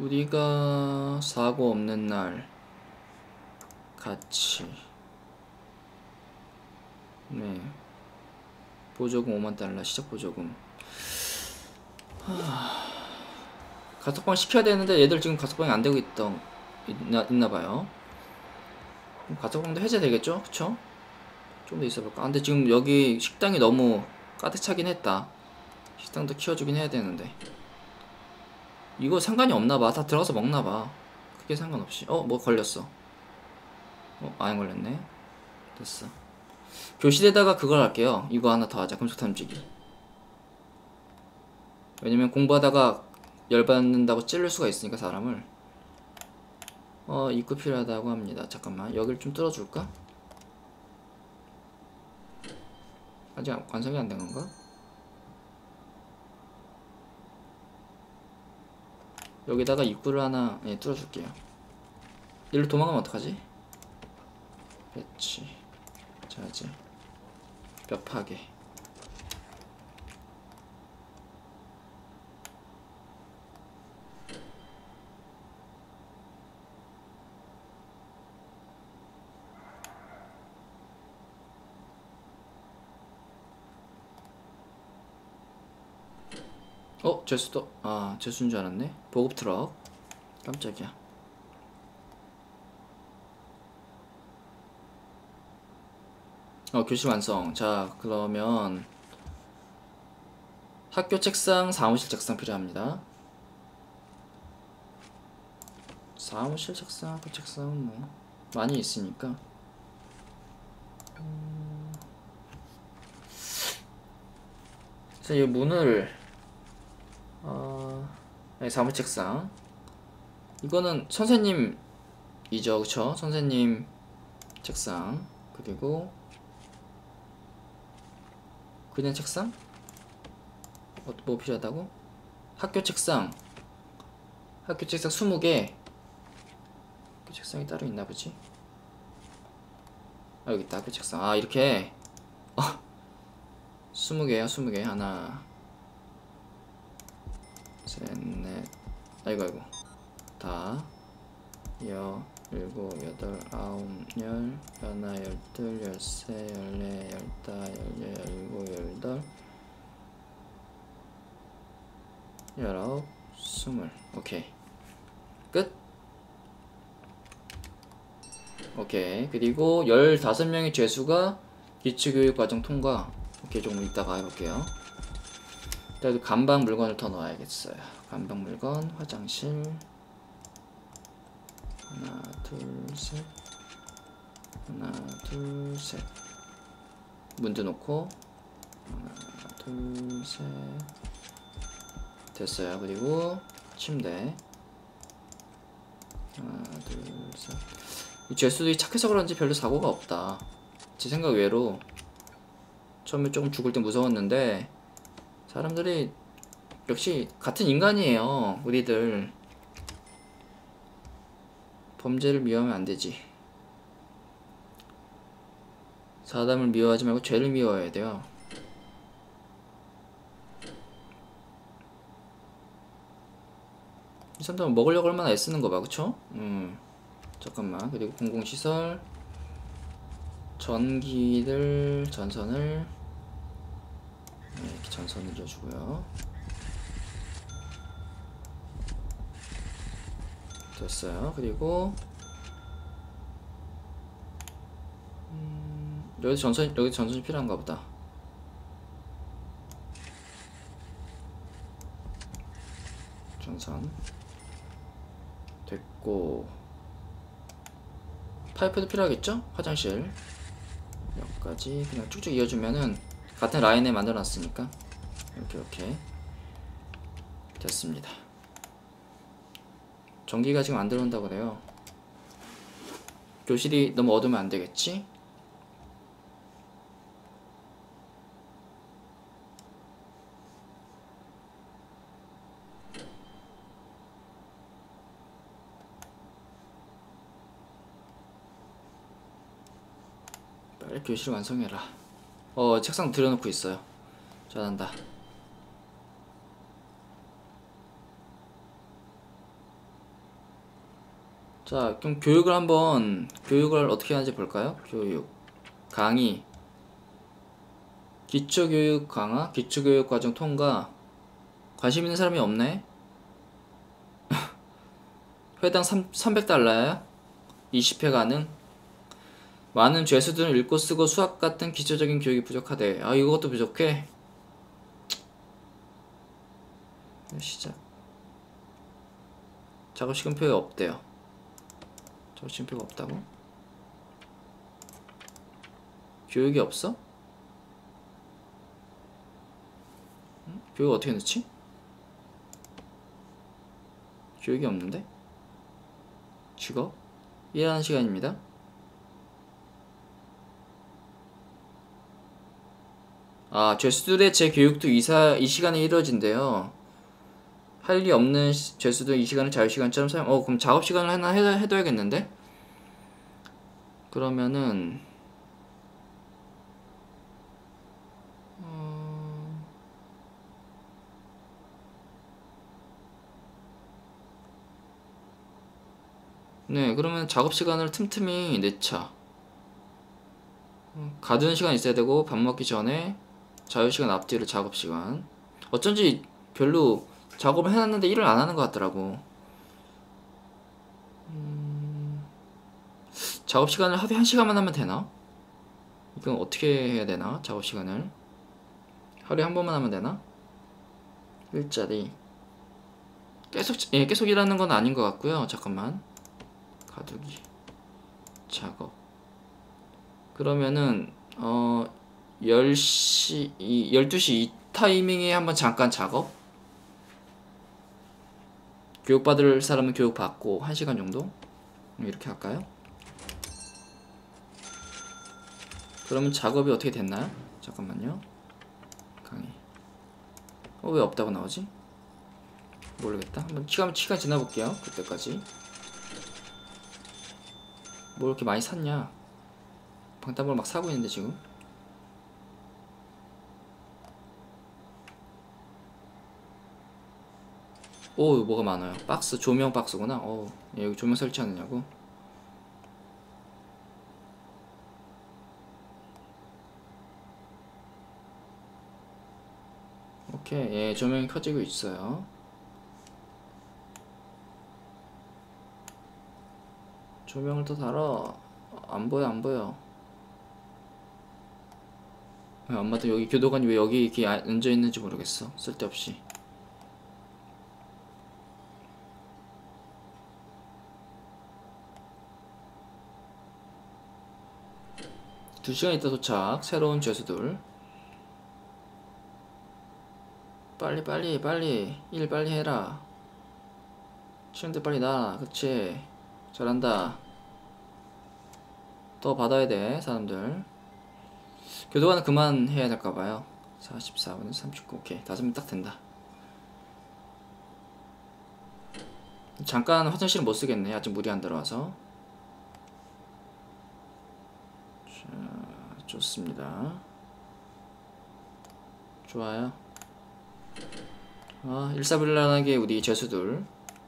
우리가 사고 없는 날 같이 네 보조금 5만 달러 시작 보조금. 가석방 시켜야 되는데 얘들 지금 가석방이 안 되고 있나봐요. 가석방도 해제되겠죠? 그쵸? 좀 더 있어볼까? 근데 지금 여기 식당이 너무 가득 차긴 했다. 식당도 키워주긴 해야 되는데 이거 상관이 없나봐. 다 들어가서 먹나봐. 크게 상관없이. 뭐 걸렸어. 안 걸렸네. 됐어. 교실에다가 그걸 할게요. 이거 하나 더 하자. 금속 탐지기. 왜냐면 공부하다가 열받는다고 찌를 수가 있으니까 사람을. 입구 필요하다고 합니다. 잠깐만 여길 좀 뚫어줄까? 아직 완성이 안 된 건가? 여기다가 입구를 하나 뚫어줄게요. 일로 도망가면 어떡하지? 배치 자재 뼈 파괴. 제수도 제수인 줄 알았네. 보급 트럭. 깜짝이야. 교실 완성. 자, 그러면 학교 책상, 사무실 책상 필요합니다. 사무실 책상, 학교 책상은 뭐 많이 있으니까. 그래서 이 문을 사무실 책상. 이거는 선생님이죠, 그쵸? 선생님 책상. 그리고 그냥 책상? 뭐 필요하다고? 학교 책상 20개. 학교 책상이 따로 있나 보지? 여기 있다. 학교 책상. 이렇게 20개야. 20개. 하나 셋넷 아이고 다 여 일곱 여덟 아홉 열 하나 열둘 열세 열네 열다 열여 열일곱 열여덟 열아홉 스물. 오케이 끝. 오케이. 그리고 15명의 죄수가 기초교육과정 통과. 오케이. 조금 이따가 해볼게요. 그래도 간방 물건을 더 넣어야겠어요. 간방 물건 화장실 하나 둘셋 하나 둘셋 문도 놓고 하나 둘셋 됐어요. 그리고 침대 하나 둘셋. 이 죄수들이 착해서 그런지 별로 사고가 없다. 제 생각 외로 처음에 조금 죽을 때 무서웠는데 사람들이 역시 같은 인간이에요. 우리들 범죄를 미워하면 안 되지. 사람을 미워하지 말고 죄를 미워해야 돼요. 이 사람들은 먹으려고 얼마나 애쓰는 거 봐, 그쵸? 잠깐만. 그리고 공공시설 전기들 전선을 이렇게 전선을 줘주고요. 됐어요. 그리고 여기 전선이 필요한가 보다. 전선 됐고 파이프도 필요하겠죠? 화장실 여기까지 그냥 쭉쭉 이어주면은 같은 라인에 만들어놨으니까 이렇게 됐습니다. 전기가 지금 안 들어온다고 그래요. 교실이 너무 어두우면 안 되겠지? 빨리 교실 완성해라. 책상 들여놓고 있어요. 잘한다. 자, 그럼 교육을 어떻게 하는지 볼까요? 교육, 강의, 기초교육 강화, 기초교육 과정 통과. 관심 있는 사람이 없네. 회당 300달러야. 20회 가능. 많은 죄수들은 읽고 쓰고 수학 같은 기초적인 교육이 부족하대. 아, 이것도 부족해. 시작. 작업시간표가 없대요. 작업시간표가 없다고? 교육이 없어? 응? 교육 어떻게 넣지? 교육이 없는데? 직업? 일하는 시간입니다. 아, 죄수들의 재교육도 이 시간에 이루어진대요. 할 일이 없는 죄수들 이 시간을 자유시간처럼 사용. 그럼 작업시간을 하나 해둬야겠는데? 그러면은 네, 그러면 작업시간을 틈틈이 내차. 가두는 시간 있어야 되고, 밥 먹기 전에 자유시간 앞뒤로 작업시간. 어쩐지 별로 작업을 해놨는데 일을 안 하는 것 같더라고. 작업시간을 하루에 1시간만 하면 되나? 이건 어떻게 해야 되나? 작업시간을 하루에 한 번만 하면 되나? 일자리 계속 일하는 건 아닌 것 같고요. 잠깐만. 가두기 작업. 그러면은 12시 이 타이밍에 한번 잠깐 작업. 교육받을 사람은 교육받고 1시간 정도 이렇게 할까요? 그러면 작업이 어떻게 됐나요? 잠깐만요. 강의. 왜 없다고 나오지? 모르겠다. 한번 시간 지나볼게요. 그때까지. 뭐 이렇게 많이 샀냐? 방탄복을 막 사고 있는데 지금. 오, 뭐가 많아요. 박스, 조명 박스구나. 여기 조명 설치하느냐고. 오케이, 예, 조명이 켜지고 있어요. 조명을 더 달아. 안 보여. 아마도 여기 교도관이 왜 여기 이렇게 앉아 있는지 모르겠어. 쓸데없이. 두 시간 있다 도착. 새로운 죄수들. 빨리 일 빨리 해라. 치는데 빨리 나. 그치. 잘한다. 더 받아야 돼 사람들. 교도관은 그만 해야 될까봐요. 44분에 39. 오케이, 5명 딱 된다. 잠깐 화장실은 못 쓰겠네. 아직 물이 안 들어와서. 자, 좋습니다. 좋아요. 일사불란하게 우리 죄수들.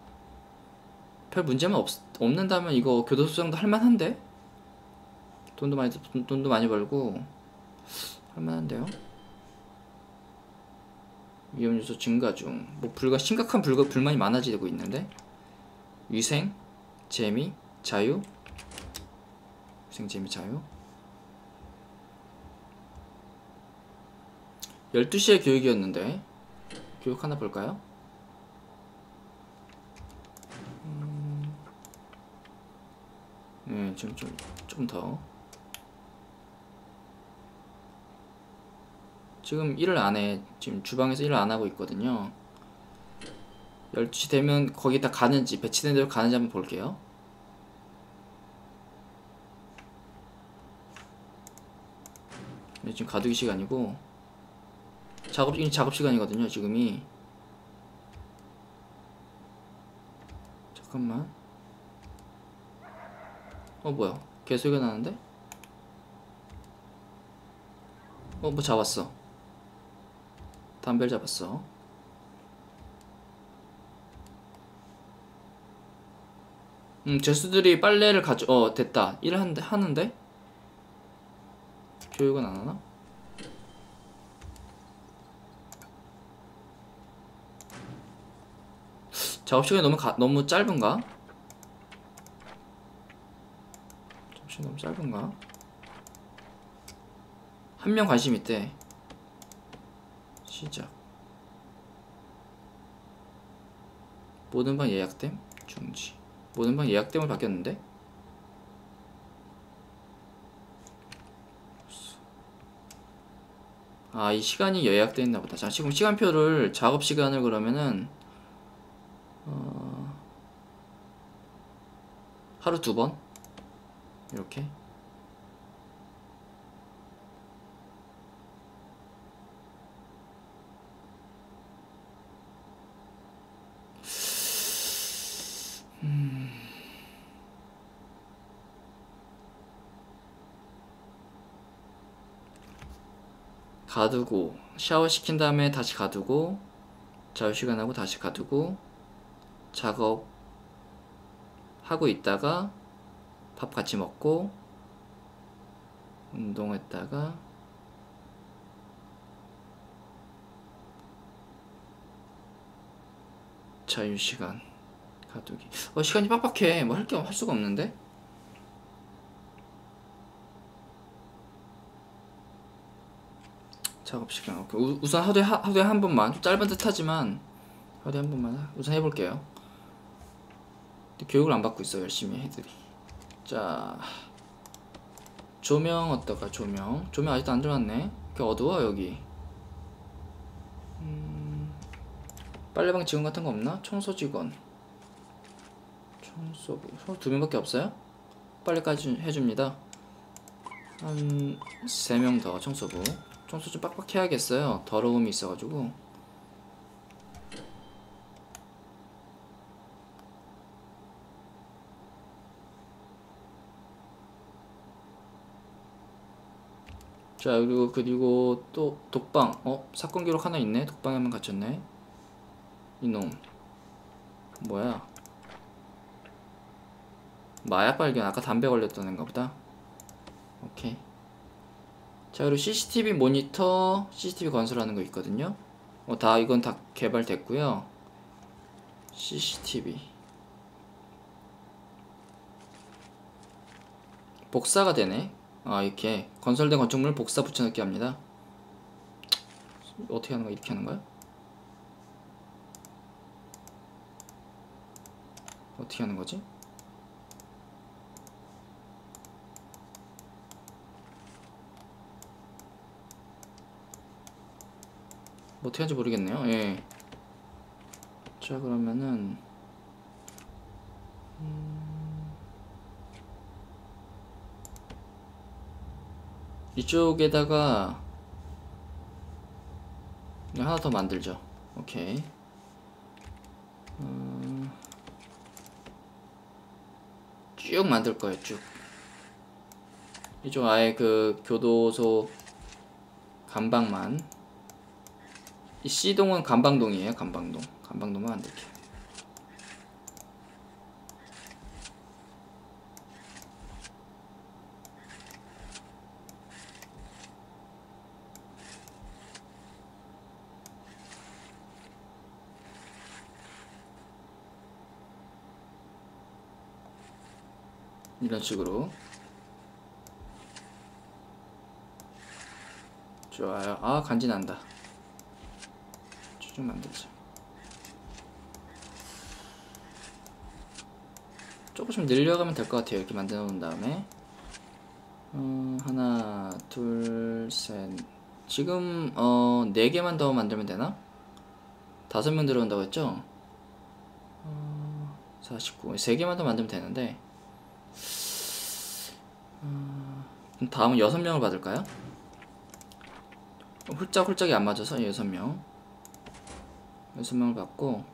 별 문제만 없는다면 이거 교도소장도 할만한데? 돈도 많이 벌고 할만한데요? 위험 요소 증가 중. 심각한 불만이 많아지고 있는데? 위생, 재미, 자유. 위생, 재미, 자유. 12시에 교육이었는데 교육 하나 볼까요? 네, 좀 더. 지금 일을 안 해. 지금 주방에서 일을 안 하고 있거든요. 12시 되면 거기다 가는지, 배치된 대로 가는지 한번 볼게요. 지금 가두기 시간이고, 작업 시간이거든요, 지금이. 잠깐만. 뭐야. 개소리가 나는데? 뭐 잡았어. 담배를 잡았어. 제수들이 빨래를 됐다. 하는데? 교육은 안 하나? 작업 시간이 너무 짧은가? 작업 시간이 너무 짧은가? 한 명 관심 있대. 시작. 모든 방 예약됨? 중지. 모든 방 예약됨을 바뀌었는데? 아, 이 시간이 예약되어 있나 보다. 자, 지금 시간표를, 작업 시간을 그러면은 하루 2번 이렇게. 가두고 샤워 시킨 다음에 다시 가두고 자유시간하고 다시 가두고 작업 하고 있다가 밥 같이 먹고 운동했다가 자유시간 가두기. 시간이 빡빡해. 뭐 할 수가 없는데. 작업시간. 오케이. 우선 하루에 한 번만. 좀 짧은 듯 하지만 하루에 한 번만 우선 해볼게요. 교육을 안 받고 있어. 열심히 애들이. 자, 조명 어떨까? 조명 아직도 안 들어왔네. 이렇게 어두워 여기. 빨래방 직원 같은 거 없나? 청소 직원, 청소부 2명밖에 없어요? 빨래까지 해줍니다. 한 3명 더. 청소부. 청소 좀 빡빡 해야겠어요. 더러움이 있어가지고. 자, 그리고 또 독방. 사건 기록 하나 있네. 독방에 한명 갇혔네. 이놈 뭐야? 마약 발견. 아까 담배 걸렸던 애인가 보다. 오케이. 자, 그리고 CCTV 모니터, CCTV 건설하는 거 있거든요. 이건 다 개발됐고요. CCTV 복사가 되네. 이렇게 건설된 건축물을 복사 붙여넣기 합니다. 어떻게 하는 거야? 이렇게 하는 거야? 어떻게 하는 거지? 어떻게 하는지 모르겠네요. 예. 자, 그러면은 이쪽에다가 하나 더 만들죠. 오케이. 쭉 만들 거예요. 쭉. 이쪽 아예 그 교도소 감방만. 이 C동은 감방동이에요. 감방동만 만들게요. 이런 식으로. 좋아요. 간지난다. 쭉 만들자. 조금씩 늘려가면 될 것 같아요. 이렇게 만들어 놓은 다음에 하나 둘 셋. 지금 4개만 더 만들면 되나? 5명 들어온다고 했죠? 49. 3개만 더 만들면 되는데 그럼 다음은 6명을 받을까요? 훌쩍이 안 맞아서 6명을 받고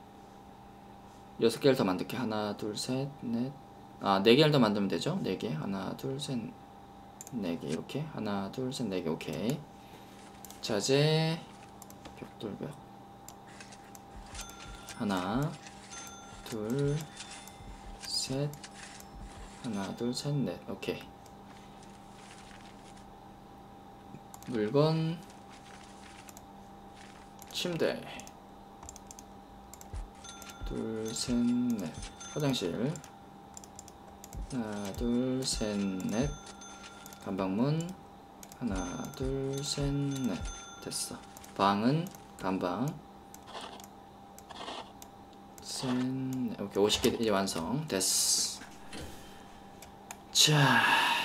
6개를 더 만들게. 하나 둘 셋 넷. 4개를 더 만들면 되죠. 4개. 하나 둘 셋 4개. 이렇게 하나 둘 셋 4개. 오케이. 자재 벽돌벽 하나 둘 셋. 하나, 둘, 셋, 넷. 오케이. 물건, 침대. 둘, 셋, 넷. 화장실. 하나, 둘, 셋, 넷. 간방문. 하나, 둘, 셋, 넷. 됐어. 방은 간방. 셋, 넷. 오케이. 50개 이제 완성. 됐어. 자,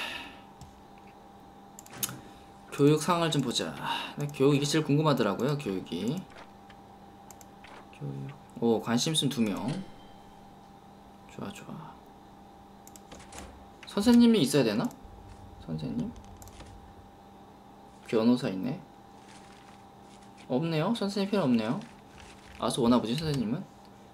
교육 상황을 좀 보자. 교육 이게 제일 궁금하더라고요. 교육이. 교육. 오, 관심 있음 2명. 좋아, 좋아. 선생님이 있어야 되나? 선생님? 변호사 있네. 없네요. 선생님 필요 없네요. 아서 오나 보지 선생님은?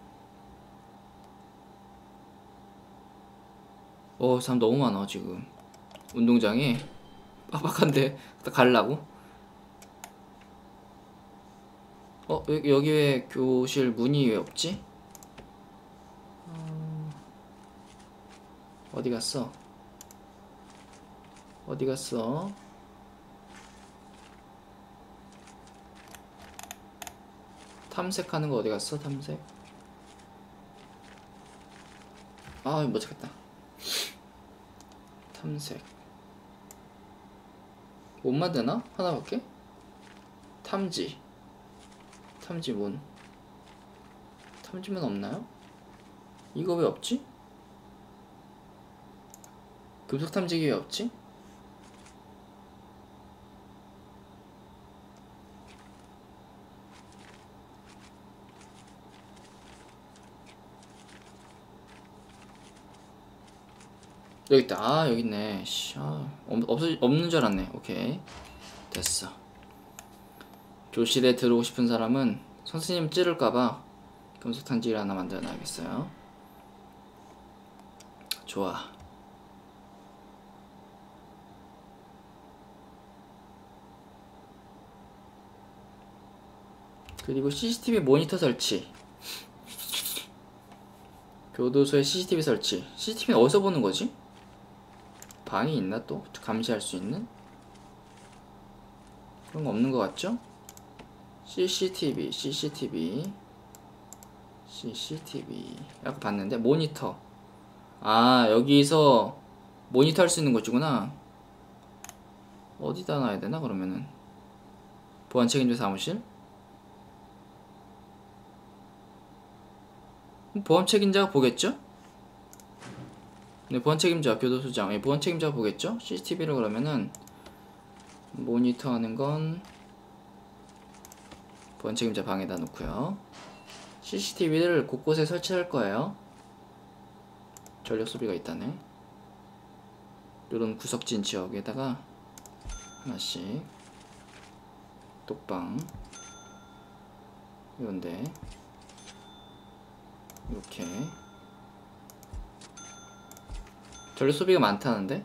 사람 너무 많아 지금. 운동장에 빡빡한데 갈라고? 여기 왜 교실 문이 왜 없지? 어디 갔어? 어디 갔어? 탐색하는 거 어디 갔어? 탐색? 못 찾겠다. 탐색. 못 만드나? 하나밖에? 탐지. 탐지문. 탐지문 없나요? 이거 왜 없지? 급속 탐지기 왜 없지? 여기 있다. 여기 있네. 없는 줄 알았네. 오케이. 됐어. 교실에 들어오고 싶은 사람은 선생님 찌를까봐 금속 탐지기를 하나 만들어 놔야겠어요. 좋아. 그리고 CCTV 모니터 설치. 교도소에 CCTV 설치. CCTV는 어디서 보는 거지? 방이 있나 또? 감시할 수 있는? 그런 거 없는 것 같죠? CCTV. 아까 봤는데 모니터. 여기서 모니터 할 수 있는 곳이구나. 어디다 놔야 되나 그러면은? 보안 책임자 사무실? 보안 책임자가 보겠죠? 네, 보안 책임자 교도소장. 보안 책임자가 보겠죠? CCTV를 그러면은 모니터 하는 건 보안 책임자 방에다 놓고요. CCTV를 곳곳에 설치할 거예요. 전력 소비가 있다네. 이런 구석진 지역에다가 하나씩. 독방 이런데 이렇게. 전력 소비가 많다는데?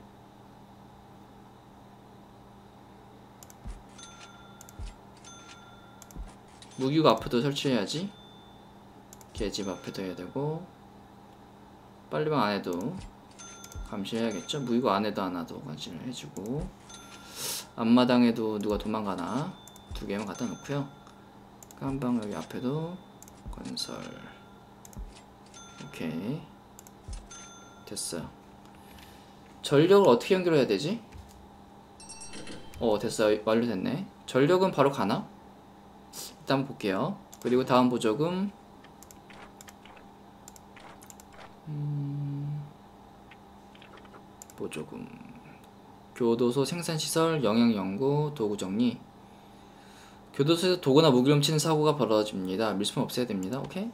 무기고 앞에도 설치해야지. 계집 앞에도 해야 되고, 빨리방 안에도 감시해야겠죠. 무기고 안에도 하나도 감시를 해주고, 앞마당에도 누가 도망가나 2개만 갖다 놓고요. 깜방 여기 앞에도 건설. 오케이. 됐어요. 전력을 어떻게 연결해야 되지? 됐어요. 완료됐네. 전력은 바로 가나? 일단 한번 볼게요. 그리고 다음 보조금 보조금 교도소 생산시설 영양연구 도구정리. 교도소에서 도구나 무기 훔치는 사고가 벌어집니다. 밀수품 없애야 됩니다. 오케이.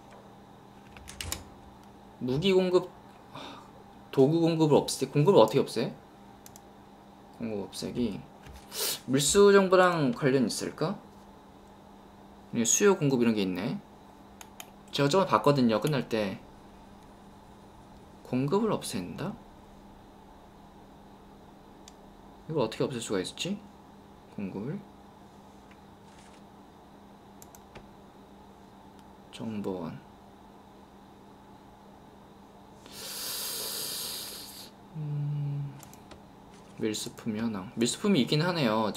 무기 공급, 도구 공급을 공급을 어떻게 없애? 공급 없애기. 밀수 정보랑 관련 있을까? 수요 공급 이런 게 있네. 제가 저번에 봤거든요. 끝날 때 공급을 없앤다? 이걸 어떻게 없앨 수가 있었지? 공급을. 정보원. 밀수품 현황. 밀수품이 있긴 하네요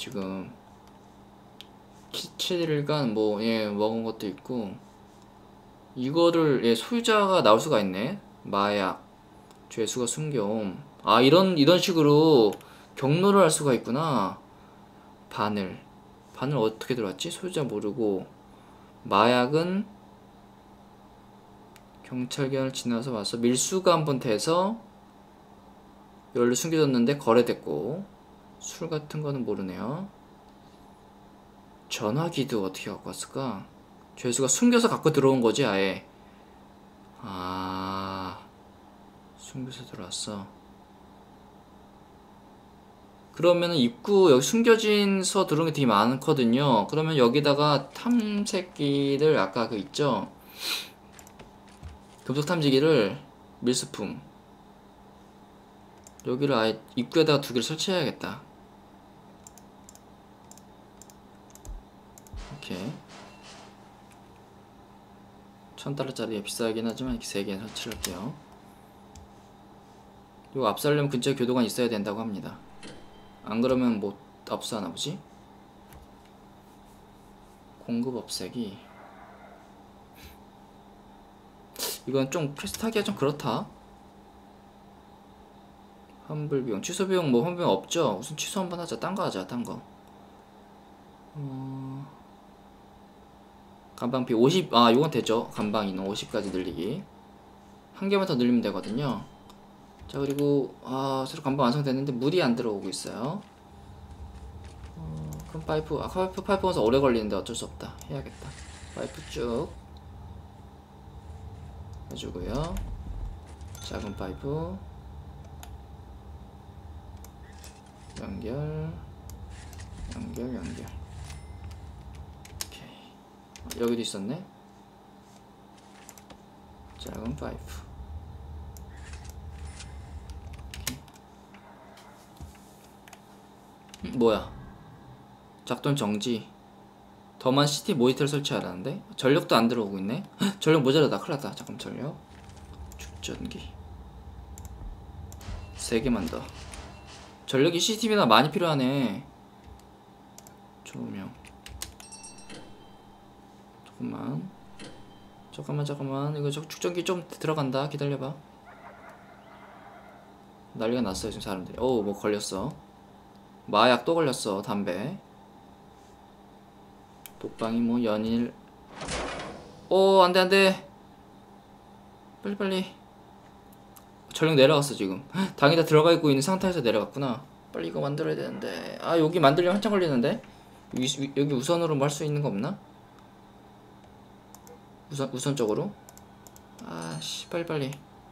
지금.7일간 뭐 예 먹은 것도 있고, 이거를 예 소유자가 나올 수가 있네. 마약, 죄수가 숨겨옴. 아 이런 식으로 경로를 할 수가 있구나. 바늘 어떻게 들어왔지? 소유자 모르고. 마약은 경찰견을 지나서 와서 밀수가 한번 돼서 열로 숨겨졌는데 거래됐고, 술 같은 거는 모르네요. 전화기도 어떻게 갖고 왔을까? 죄수가 숨겨서 갖고 들어온 거지 아예. 아 숨겨서 들어왔어. 그러면은 입구 여기 숨겨진서 들어온 게 되게 많거든요. 그러면 여기다가 탐색기를 아까 그 있죠? 금속 탐지기를 밀수품 여기를 아예 입구에다가 2개를 설치해야겠다. 이렇게 1000달러짜리 비싸긴 하지만 이렇게 3개 설치를 할게요. 이거 압수하려면 근처에 교도관 있어야 된다고 합니다. 안 그러면 못 압수하나 보지? 공급 없애기. 이건 좀 퀘스트 하기가 좀 그렇다. 환불 비용, 취소 비용 뭐 환불 비용 없죠? 우선 취소 한번 하자. 딴 거 하자. 딴 거. 간방비 50. 아 이건 되죠. 간방 인원 50까지 늘리기. 한 개만 더 늘리면 되거든요. 자 그리고 새로 간방 완성됐는데 물이 안 들어오고 있어요. 그럼 파이프 파이프 가서 오래 걸리는데 어쩔 수 없다. 해야겠다. 파이프 쭉 해주고요. 작은 파이프 연결. 오케이. 여기도 있었네. 작은 파이프. 뭐야? 작동 정지. 더만 CT 모니터를 설치하라는데? 전력도 안 들어오고 있네? 헉, 전력 모자라다. 큰일 났다. 잠깐 전력. 축전기 3개만 더. 전력이 CCTV나 많이 필요하네. 조명. 잠깐만. 이거 축전기 좀 들어간다. 기다려봐. 난리가 났어요 지금 사람들이. 뭐 걸렸어. 마약 또 걸렸어. 담배. 독방이 뭐 연일. 안돼. 빨리. 전력 내려갔어 지금. 당이 다 들어가 있고 있는 상태에서 내려갔구나. 빨리 이거 만들어야 되는데. 여기 만들려면 한참 걸리는데. 여기 우선으로 뭐 할 수 있는 거 없나? 우선적으로. 씨 빨리.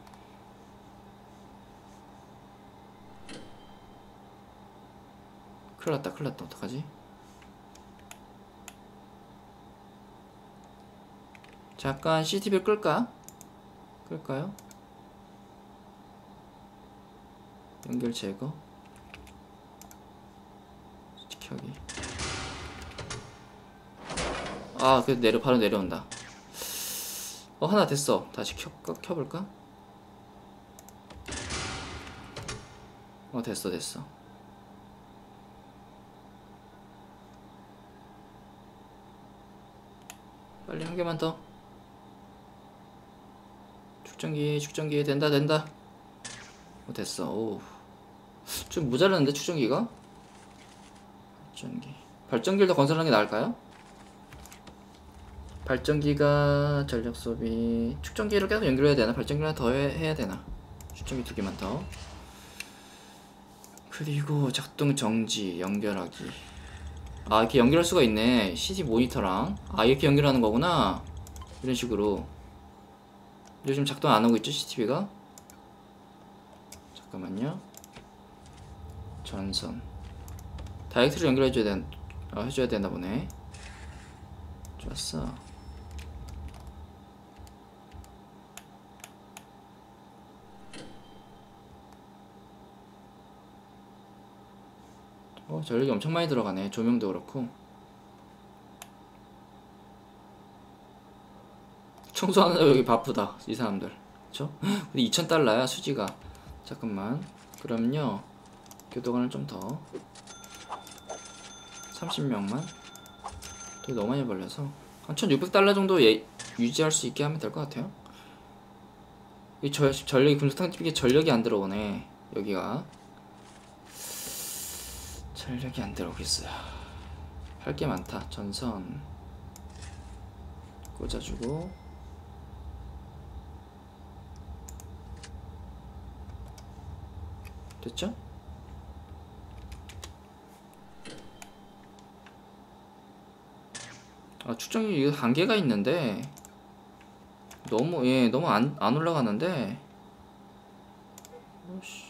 큰일 났다. 어떡하지? 잠깐 CCTV를 끌까요? 연결 제거. 지켜기. 그래도 바로 내려온다. 하나 됐어. 다시 켜볼까? 됐어. 빨리 한 개만 더. 축전기 된다. 됐어. 좀 모자라는데 축전기가? 발전기를 더 건설하는 게 나을까요? 발전기가 전력 소비. 축전기를 계속 연결해야 되나? 발전기를 하나 더 해야 되나? 축전기 2개만 더. 그리고 작동 정지 연결하기. 이렇게 연결할 수가 있네. CCTV 모니터랑. 이렇게 연결하는 거구나. 이런 식으로. 요즘 작동 안 하고 있죠, CCTV가? 잠깐만요. 전선. 다이렉트로 해줘야 되나 보네. 좋았어. 전력이 엄청 많이 들어가네. 조명도 그렇고. 청소하느라 여기 바쁘다 이 사람들. 그쵸? 근데 2000달러야 수지가. 잠깐만. 그럼요 교도관을 좀 더 30명만 돈 너무 많이 벌려서 한 1600달러 정도 유지할 수 있게 하면 될 것 같아요. 이 전력이 금속탕 집이 전력이 안 들어오네. 여기가 전력이 안 들어오고 있어요. 할 게 많다. 전선 꽂아주고 됐죠? 아, 축전기 이거 한계가 있는데 너무 너무 안 올라가는데. 오씨.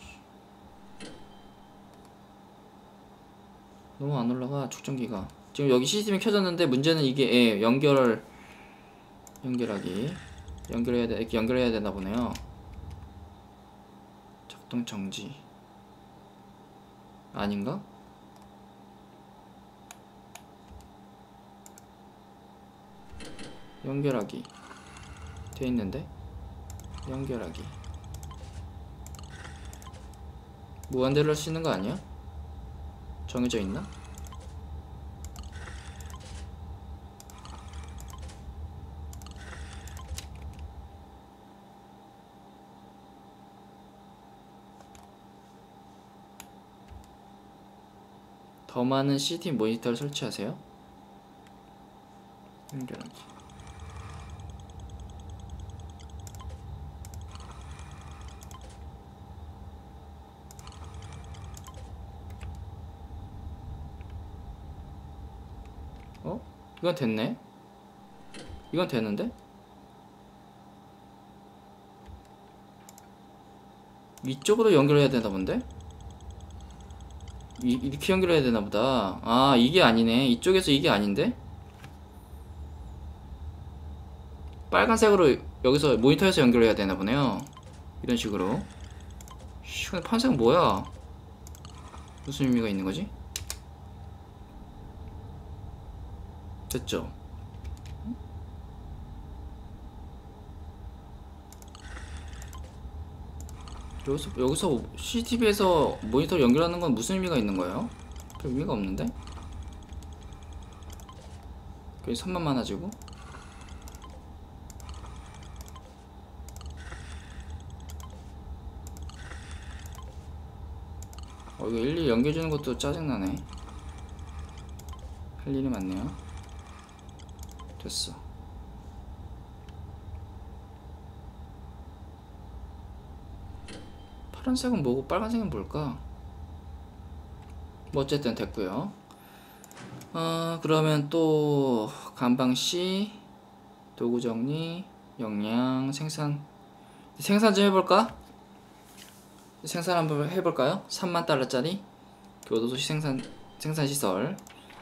너무 안 올라가 축전기가. 지금 여기 시스템이 켜졌는데 문제는 이게 연결하기 이렇게 연결해야 되나 보네요. 작동 정지 아닌가? 연결하기 돼 있는데 연결하기 무한대로 할 수 있는 거 아니야? 정해져 있나? 더 많은 CCTV 모니터를 설치하세요. 연결하기. 이건 됐네. 이건 되는데? 위쪽으로 연결해야 되나 본데? 이렇게 연결해야 되나 보다. 아, 이게 아니네. 이쪽에서 이게 아닌데? 빨간색으로 여기서 모니터에서 연결해야 되나 보네요. 이런 식으로. 근데 판색은 뭐야? 무슨 의미가 있는 거지? 됐죠? 여기서 CCTV에서 모니터 연결하는 건 무슨 의미가 있는 거예요? 별 의미가 없는데? 여기 선만 많아지고 이거 일일이 연결해주는 것도 짜증나네. 할 일이 많네요. 됐어. 파란색은 뭐고 빨간색은 뭘까? 뭐 어쨌든 됐고요. 그러면 또 간방시 도구정리 역량 생산 좀 해볼까? 생산 한번 해볼까요? 3만 달러짜리 교도소시 생산시설.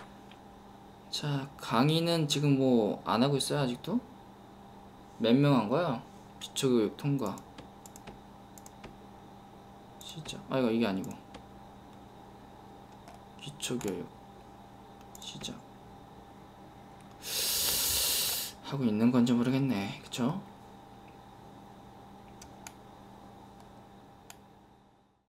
자, 강의는 지금 뭐 안하고 있어요 아직도? 몇 명 한 거야? 기초교육 통과 시작. 이게 아니고 기초교육 시작 하고 있는 건지 모르겠네. 그쵸?